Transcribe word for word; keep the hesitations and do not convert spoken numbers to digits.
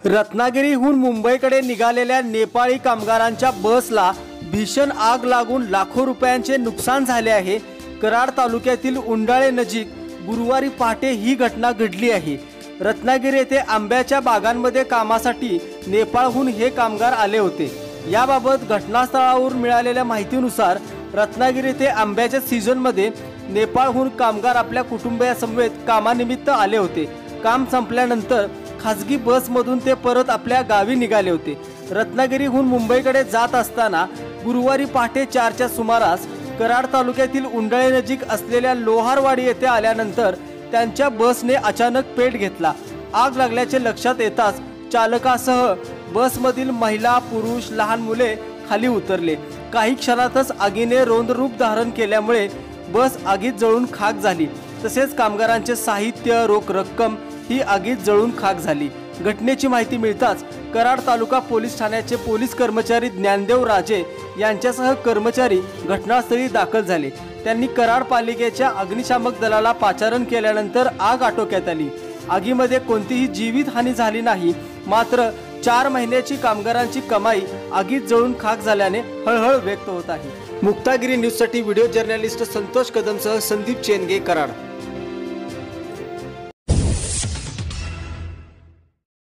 रत्नागिरीहून मुंबईकडे निघालेल्या नेपाळी कामगारांच्या बसला भीषण आग लागून लाखो रुपयांचे नुकसान झाले आहे। कराड तालुक्यातील उंडाळे नजीक गुरुवारी पहाटे ही घटना घडली आहे। रत्नागिरी येथे आंब्याच्या बागांमध्ये कामासाठी नेपाळहून हे कामगार आले होते। याबाबत घटनास्थळावरून मिळालेल्या माहितीनुसार रत्नागिरी येथे आंब्याच्या सीझनमध्ये नेपाळहून कामगार आपल्या कुटुंबियासमवेत कामानिमित्त आले होते। काम संपल्यानंतर खासगी बसमधून ते परत आपल्या गावी निघाले होते। रत्नागिरीहून मुंबईकडे जात असताना गुरुवारी पहाटे चारच्या सुमारास कराड तालुक्यातील उंडाळे नजीक असलेल्या लोहारवाडी येथे आल्यानंतर त्यांच्या बसने अचानक पेट घेतला। आग लागल्याचे लक्षात येताच चालकासह बसमधील महिला, पुरुष, लहान मुले खाली उतरले। काही क्षणातच आगीने रौद्ररूप धारण केल्यामुळे बस आगीत जळून खाक झाली। तसेच कामगारांचे साहित्य, रोख रक्कम ही आगीत जळून खाक झाली। घटनेची माहिती मिळताच कराड तालुका पोलीस ठाण्याचे पोलीस कर्मचारी ज्ञानदेव राजे यांच्यासह कर्मचारी घटनास्थळी दाखल झाले। त्यांनी कराड पालिकेच्या अग्निशामक दलाला पाचारण केल्यानंतर आग आटोक्यात आली। आगीमध्ये कोणतीही जीवित हानी झाली नाही, मात्र चार महिन्याची कामगारांची कमाई आगीत जळून खाक झाल्याने हळहळ व्यक्त होत आहे। मुक्तागिरी न्यूज साठी व्हिडिओ जर्नलिस्ट संतोष कदमसह संदीप चेनगे, कराड।